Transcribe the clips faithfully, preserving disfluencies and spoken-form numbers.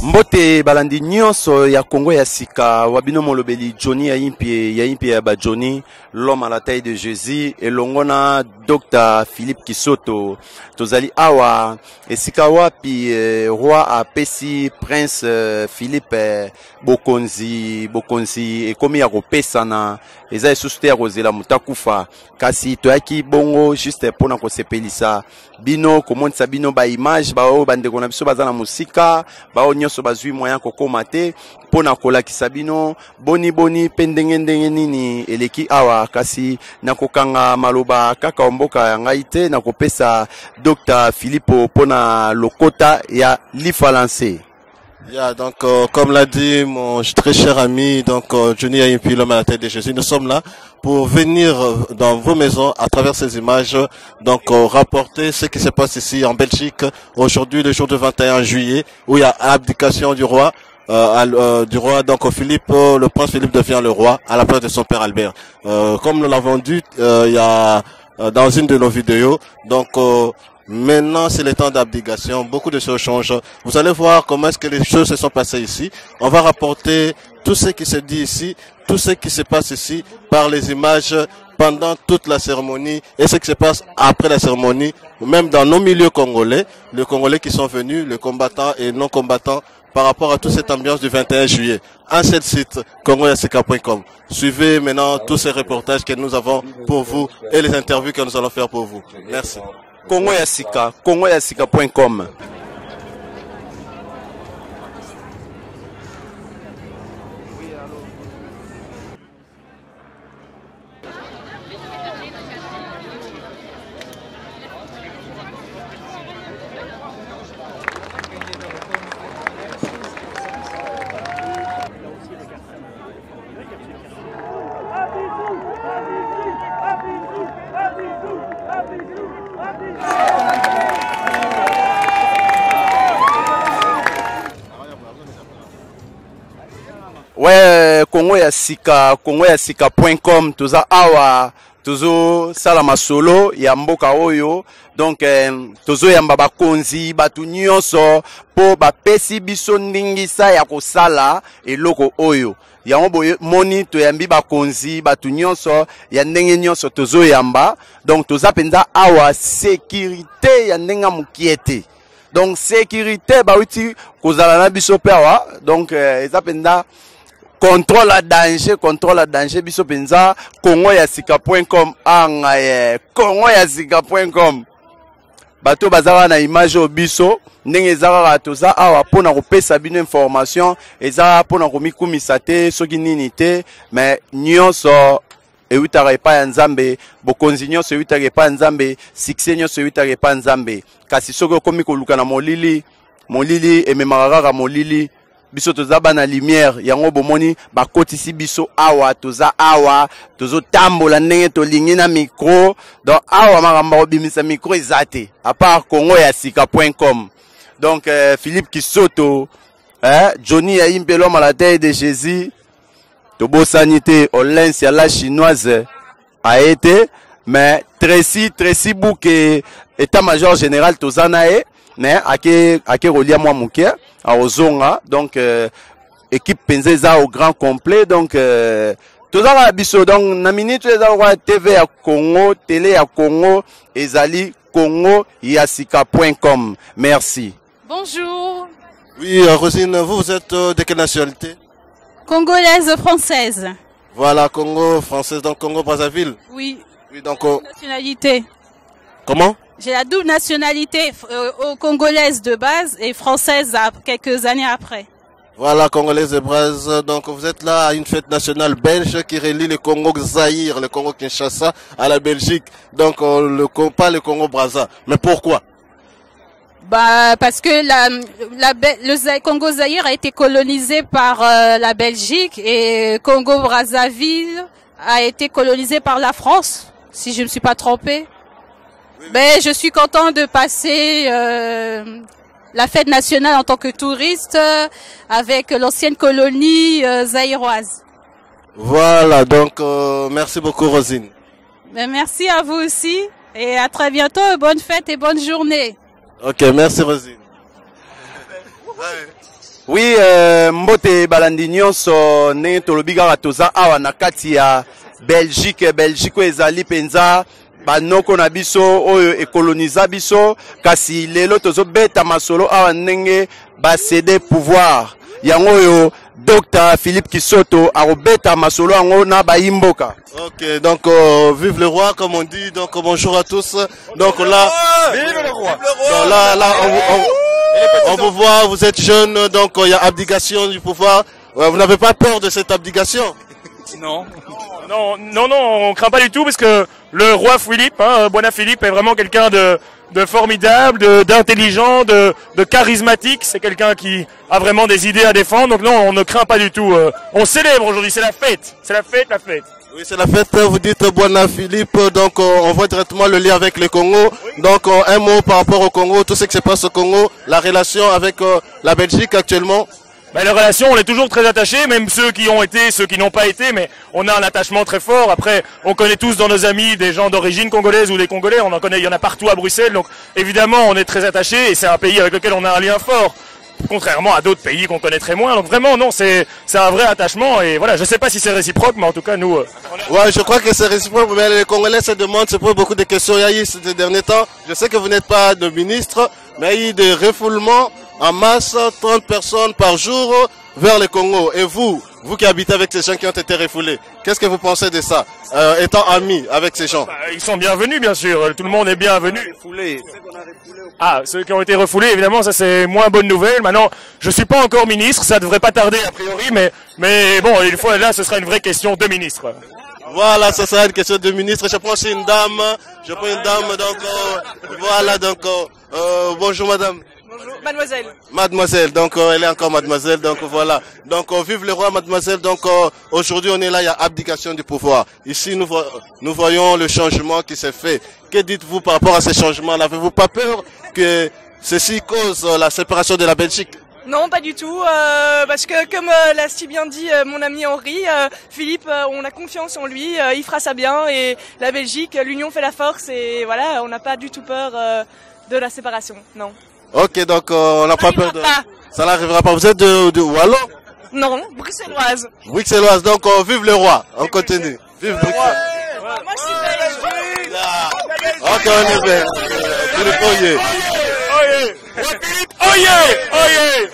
Mbote balandi nyonso ya Congo ya sika wabino molobeli Johnny ya impi ya impi ya ba Johnny l'homme à la taille de Jésus et longona docteur Philippe Kisoto tozali awa esika wapi eh, roi a pesi prince eh, Philippe eh, bokonzi bokonzi e komi ya kopesana eza esusu ya kozela mutakufa kasi toyaki bongo juste pona kosepelisa bino komonisa bino ba image ba o bande kona biso bazana musika ba o nyonso bazwi moyen kokoma te pona kolakisa bino boni boni pendenge ndenge nini eleki awa kasi nakokanga maloba kaka mboka ya ngai te nakopesa docteur Philippe pona lokota ya lifalancé. Yeah, donc euh, comme l'a dit mon très cher ami, donc euh, Johnny Ayimpi, l'homme à la tête de Jésus, nous sommes là pour venir euh, dans vos maisons à travers ces images, donc euh, rapporter ce qui se passe ici en Belgique aujourd'hui, le jour du vingt et un juillet, où il y a abdication du roi. Euh, euh, du roi, donc Philippe, euh, le prince Philippe devient le roi à la place de son père Albert. Euh, comme nous l'avons dit, euh, il y a euh, dans une de nos vidéos, donc euh, maintenant c'est le temps d'abdication, beaucoup de choses changent. Vous allez voir comment est-ce que les choses se sont passées ici. On va rapporter tout ce qui se dit ici, tout ce qui se passe ici par les images pendant toute la cérémonie et ce qui se passe après la cérémonie, même dans nos milieux congolais, les Congolais qui sont venus, les combattants et non combattants, par rapport à toute cette ambiance du vingt et un juillet. Un seul site, congo yasika point com. Suivez maintenant tous ces reportages que nous avons pour vous et les interviews que nous allons faire pour vous. Merci. congo yasika, congo yasika point com. Ouais, Congo ya sika, Congo ya sika point com, toza awa, tozo salama solo, ya mboka oyo, donc eh, tozo yamba bakonzi, batu nyonso, po ba pesi biso ndingisa ya kosala, eloko oyo. Yango boye moni to yambi bakonzi, batu nyonso, ya ndenge nyonso tozo yamba, donc toza penza awa, sécurité ya ndenga mukiete. Donc sécurité, ba uti, kozala na biso pewa, donc eh, eza penza, contrôle à danger, contrôle à danger, biso penza, congo yasika point com, anga ye, congo yasika point com. Bato bazara na image au biso, ndenge ezara toza awa pona kopesa bino information, ezara pona komikumisa te, soki nini te, mais nyonso ewitaka epai ya Nzambe, bokonzi nyonso ewitaka epai ya Nzambe, succès nyonso ewitaka epai ya Nzambe. Kasi soki okomi koluka na molili, molili ememaka kaka molili, biso toza bana lumière yango bomoni bakotisi biso awa toza awa tozo tambola ndenge tolingi na micro donc awa makamba obimisa micro ezate à part congo yasika point com. Donc euh, Philippe Kisoto, hein, Johnny Ayimpi l'homme à la taille de Jésus, tobo sanité Olens ya la chinoise a été, mais Tracy Tracy Bouke état-major général tozanae mais ake ake rolia moi muke a ozonga, donc euh, équipe penzeza au grand complet, donc euh, tozala biso donc na minute ezala T V à Congo, télé à Congo, ezali congo yasika point com. Merci. Bonjour. Oui, euh, Rosine, vous, vous êtes euh, de quelle nationalité? Congolaise française. Voilà, Congo française, donc Congo Brazzaville. Oui. Oui, donc euh, Nationalité. comment? J'ai la double nationalité euh, congolaise de base et française à quelques années après. Voilà, Congolaise de Braz. Donc vous êtes là à une fête nationale belge qui relie le Congo Zaïre, le Congo Kinshasa à la Belgique. Donc on le pas le Congo Brazza. Mais pourquoi? Bah parce que la, la le Congo Zaïre a été colonisé par euh, la Belgique et Congo Brazzaville a été colonisé par la France, si je ne me suis pas trompée. Ben, je suis content de passer euh, la fête nationale en tant que touriste euh, avec l'ancienne colonie euh, zaïroise. Voilà, donc euh, merci beaucoup Rosine. Ben, merci à vous aussi et à très bientôt. Bonne fête et bonne journée. Ok, merci Rosine. Oui, euh, mbote balandi nyonso ndenge tolobi kaka toza awa na kati ya Belgique. Belgique ezali penza banoko na biso oyo ekoloniza biso kasi lelo tozobeta masolo awa ndenge basede pouvoir yango oyo Docteur Philippe Kisoto arobeta masolo yango na bayimboka. Ok, donc euh, vive le roi comme on dit. Donc bonjour à tous. Donc là, vive le roi. Donc, là, là, on, on, on vous voit, vous êtes jeune, donc il euh, y a abdication du pouvoir. Euh, vous n'avez pas peur de cette abdication? Non. Non, non, non, on craint pas du tout parce que le roi Philippe, hein, Bwana Philippe, est vraiment quelqu'un de, de formidable, de, d'intelligent, de, de charismatique. C'est quelqu'un qui a vraiment des idées à défendre. Donc non, on ne craint pas du tout. Euh, on célèbre aujourd'hui, c'est la fête. C'est la fête, la fête. Oui, c'est la fête. Vous dites Bwana Philippe, donc euh, on voit directement le lien avec le Congo. Donc euh, un mot par rapport au Congo, tout ce qui se passe au Congo, la relation avec euh, la Belgique actuellement. Ben, les relations, on est toujours très attachés, même ceux qui ont été, ceux qui n'ont pas été, mais on a un attachement très fort. Après, on connaît tous dans nos amis des gens d'origine congolaise ou des Congolais, on en connaît, il y en a partout à Bruxelles, donc évidemment on est très attachés et c'est un pays avec lequel on a un lien fort, contrairement à d'autres pays qu'on connaît très moins. Donc vraiment, non, c'est c'est un vrai attachement et voilà, je sais pas si c'est réciproque, mais en tout cas nous... Euh, ouais, je crois que c'est réciproque, mais les Congolais se demandent, se posent beaucoup de questions. Il y a eu ces derniers temps, je sais que vous n'êtes pas de ministre, mais il y a eu des refoulements en masse, trente personnes par jour vers le Congo. Et vous, vous qui habitez avec ces gens qui ont été refoulés, qu'est-ce que vous pensez de ça, euh, étant amis avec ces gens? Bah, ils sont bienvenus, bien sûr. Tout le monde est bienvenu. Refoulés. Ah, ceux qui ont été refoulés, évidemment, ça c'est moins bonne nouvelle. Maintenant, je suis pas encore ministre, ça devrait pas tarder a priori, mais mais bon, une fois là, ce sera une vraie question de ministre. Voilà, ça sera une question de ministre. Je prends une dame, je prends une dame, donc euh, voilà, donc euh, bonjour madame. Bonjour, mademoiselle. Mademoiselle, donc euh, elle est encore mademoiselle, donc voilà. Donc euh, vive le roi, mademoiselle. Donc euh, aujourd'hui on est là, il y a abdication du pouvoir. Ici nous, vo nous voyons le changement qui s'est fait. Que dites-vous par rapport à ces changements? N'avez-vous pas peur que ceci cause euh, la séparation de la Belgique? Non, pas du tout, euh, parce que comme euh, l'a si bien dit euh, mon ami Henri, euh, Philippe, euh, on a confiance en lui, euh, il fera ça bien, et la Belgique, l'union fait la force, et voilà, on n'a pas du tout peur euh, de la séparation, non. Ok, donc euh, on n'a pas peur de... Pas. Ça n'arrivera pas. Vous êtes de, de Wallon? Non, bruxelloise. Bruxelloise, donc euh, vive le roi. On continue. Vive Bruxelles. Ouais. Moi je suis belge. Ah. Ok, on est bien. Philippe, Oyez, oyez.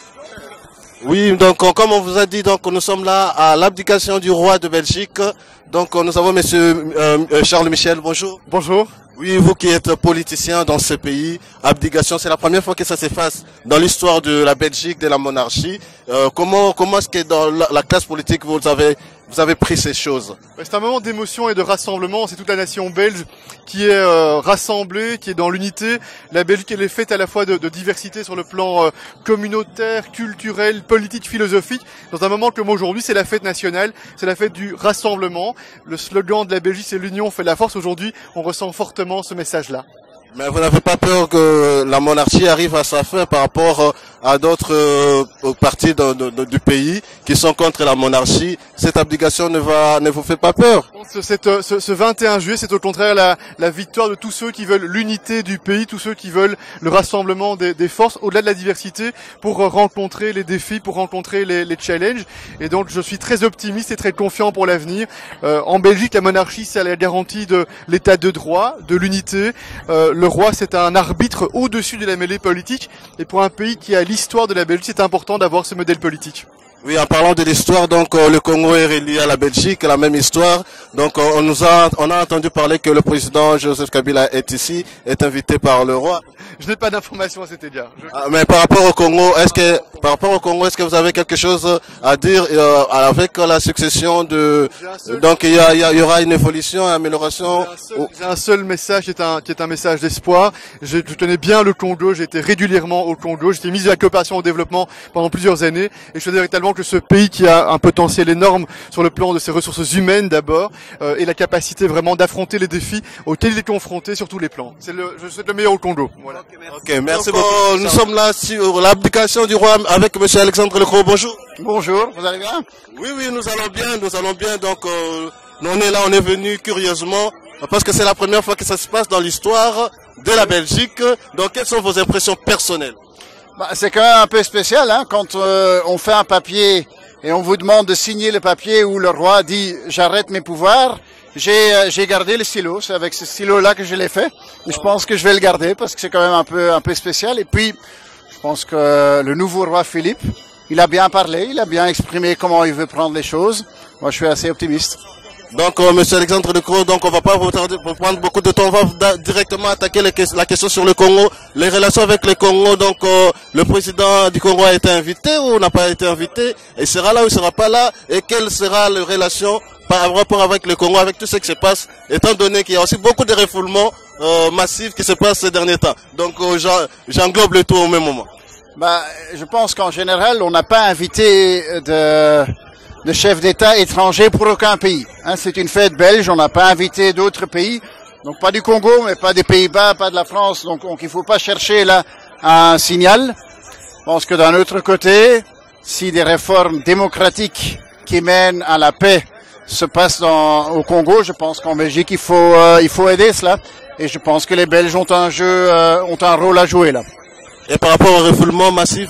oui, donc euh, comme on vous a dit, donc nous sommes là à l'abdication du roi de Belgique. Donc euh, nous avons monsieur euh, euh, Charles Michel, bonjour. Bonjour. Oui, vous qui êtes politicien dans ce pays, abdication, c'est la première fois que ça se passe dans l'histoire de la Belgique, de la monarchie. Euh, comment comment est-ce que dans la, la classe politique vous avez vous avez pris ces choses? C'est un moment d'émotion et de rassemblement. C'est toute la nation belge qui est euh, rassemblée, qui est dans l'unité. La Belgique, elle est faite à la fois de, de diversité sur le plan euh, communautaire, culturel, politique, philosophique. Dans un moment comme aujourd'hui, c'est la fête nationale, c'est la fête du rassemblement. Le slogan de la Belgique, c'est l'union fait la force. Aujourd'hui, on ressent fortement ce message-là. Mais vous n'avez pas peur que la monarchie arrive à sa fin par rapport à d'autres euh, partis de, de, de, du pays qui sont contre la monarchie? Cette abdication ne va, ne vous fait pas peur? Cette, ce, ce vingt et un juillet, c'est au contraire la, la victoire de tous ceux qui veulent l'unité du pays, tous ceux qui veulent le rassemblement des, des forces au-delà de la diversité pour rencontrer les défis, pour rencontrer les, les challenges. Et donc, je suis très optimiste et très confiant pour l'avenir. Euh, en Belgique, la monarchie, c'est la garantie de l'état de droit, de l'unité. Euh, le roi, c'est un arbitre au-dessus de la mêlée politique. Et pour un pays qui a l'histoire de la Belgique, c'est important d'avoir ce modèle politique. Oui, en parlant de l'histoire, donc euh, le Congo est relié à la Belgique, la même histoire. Donc euh, on nous a on a entendu parler que le président Joseph Kabila est ici, est invité par le roi. Je n'ai pas d'informations à cet égard. Je... Ah, mais par rapport au Congo, est-ce que par rapport au Congo, est-ce que vous avez quelque chose à dire euh, avec la succession de seul... donc il y, a, il y aura une évolution, une amélioration? J'ai un seul, j'ai un seul message qui est un qui est un message d'espoir. Je, je connais bien le Congo, j'ai été régulièrement au Congo, j'étais ministre de la coopération au développement pendant plusieurs années et je suis véritablement que ce pays qui a un potentiel énorme sur le plan de ses ressources humaines d'abord euh, et la capacité vraiment d'affronter les défis auxquels il est confronté sur tous les plans. C'est le, je souhaite le meilleur au Congo. Voilà. Ok, merci beaucoup. Euh, nous sommes là sur l'abdication du roi avec monsieur Alexandre Lecros. Bonjour. Bonjour, vous allez bien? Oui, oui, nous allons bien, nous allons bien. Donc, euh, on est là, on est venu curieusement parce que c'est la première fois que ça se passe dans l'histoire de la Belgique. Donc, quelles sont vos impressions personnelles? Bah, c'est quand même un peu spécial, hein, quand euh, on fait un papier et on vous demande de signer le papier où le roi dit « j'arrête mes pouvoirs ». J'ai euh, j'ai gardé le stylo, c'est avec ce stylo-là que je l'ai fait. Et je pense que je vais le garder parce que c'est quand même un peu un peu spécial. Et puis, je pense que le nouveau roi Philippe, il a bien parlé, il a bien exprimé comment il veut prendre les choses. Moi, je suis assez optimiste. Donc, euh, Monsieur Alexandre De Croo, donc on va pas vous tarder pour prendre beaucoup de temps. On va directement attaquer les, la question sur le Congo, les relations avec le Congo. Donc, euh, le président du Congo a été invité ou n'a pas été invité? Il sera là ou il sera pas là? Et quelle sera la relation par rapport avec le Congo, avec tout ce qui se passe, étant donné qu'il y a aussi beaucoup de refoulements euh, massifs qui se passent ces derniers temps. Donc, euh, j'englobe le tout au même moment. Bah, je pense qu'en général, on n'a pas invité de de chefs d'État étrangers pour aucun pays. Hein, c'est une fête belge, on n'a pas invité d'autres pays, donc pas du Congo, mais pas des Pays-Bas, pas de la France, donc, donc il ne faut pas chercher là un signal. Je pense que d'un autre côté, si des réformes démocratiques qui mènent à la paix se passent dans, au Congo, je pense qu'en Belgique, il faut, euh, il faut aider cela, et je pense que les Belges ont un jeu, euh, ont un rôle à jouer là. Et par rapport au refoulement massif?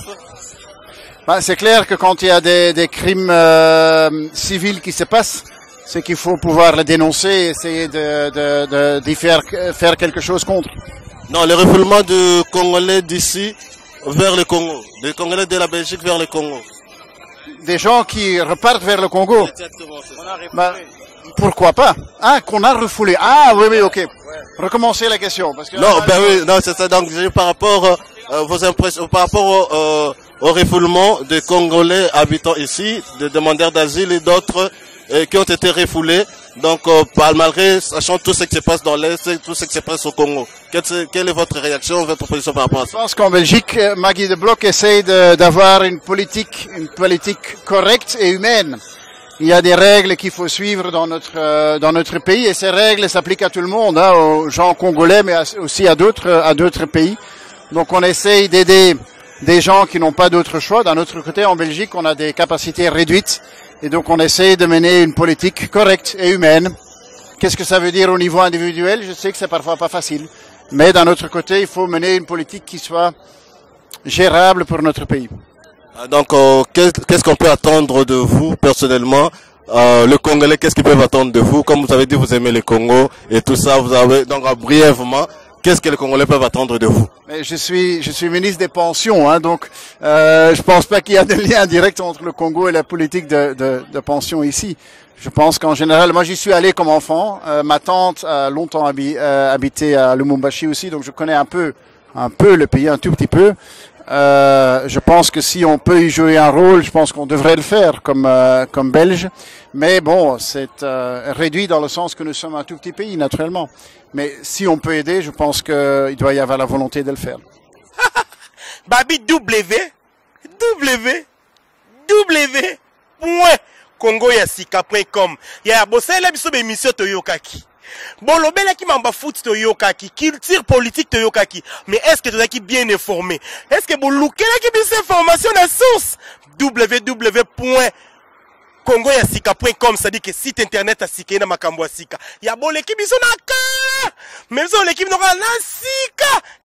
Ben, c'est clair que quand il y a des, des crimes euh, civils qui se passent, c'est qu'il faut pouvoir les dénoncer et essayer de, de, de, d'y faire, faire quelque chose contre. Non, le refoulement de Congolais d'ici vers le Congo, des Congolais de la Belgique vers le Congo. Des gens qui repartent vers le Congo. Exactement. Ben, pourquoi pas? Ah, qu'on a refoulé. Ah, oui, oui, ok. Ouais. Recommencer la question. Parce que non, ben oui, non, c'est ça. Donc, par rapport euh, vos impressions, par rapport au, euh, au refoulement des Congolais habitant ici, des demandeurs d'asile et d'autres euh, qui ont été refoulés. Donc, euh, malgré, sachant tout ce qui se passe dans l'Est, tout ce qui se passe au Congo. Quelle est, quelle est votre réaction, votre position par rapport à ça? Je pense qu'en Belgique, Maggie de Bloch essaye de, d'avoir une politique, une politique correcte et humaine. Il y a des règles qu'il faut suivre dans notre euh, dans notre pays et ces règles s'appliquent à tout le monde, hein, aux gens congolais, mais aussi à d'autres à d'autres pays. Donc, on essaye d'aider des gens qui n'ont pas d'autre choix. D'un autre côté, en Belgique, on a des capacités réduites et donc on essaye de mener une politique correcte et humaine. Qu'est-ce que ça veut dire au niveau individuel? Je sais que c'est parfois pas facile, mais d'un autre côté, il faut mener une politique qui soit gérable pour notre pays. Donc, euh, qu'est-ce qu'on peut attendre de vous personnellement? Euh, le Congolais, qu'est-ce qu'ils peuvent attendre de vous? Comme vous avez dit, vous aimez le Congo et tout ça. Vous avez donc euh, brièvement, qu'est-ce que les Congolais peuvent attendre de vous? Mais je suis, je suis ministre des pensions, hein, donc euh, je pense pas qu'il y a de lien direct entre le Congo et la politique de, de, de pension ici. Je pense qu'en général, moi j'y suis allé comme enfant. Euh, ma tante a longtemps habi, euh, habité à Lumumbashi aussi, donc je connais un peu, un peu le pays, un tout petit peu. Euh, je pense que si on peut y jouer un rôle, je pense qu'on devrait le faire comme euh, comme Belge. Mais bon, c'est euh, réduit dans le sens que nous sommes un tout petit pays, naturellement. Mais si on peut aider, je pense qu'il doit y avoir la volonté de le faire. Babi W W W point congo yasika point com ya bosela biso be émission toyokaki. Bon, l'obéla qui m'a foot toyokaki, culture politique toyokaki. Mais est-ce que tu es bien informé? Est-ce que vous lookez là qui bien information à source? w w w point congo yasika point com, c'est-à-dire que site internet à sika na makambo sika. Ya bon l'équipe ils sont na ka. Même si l'équipe n'aura na sika.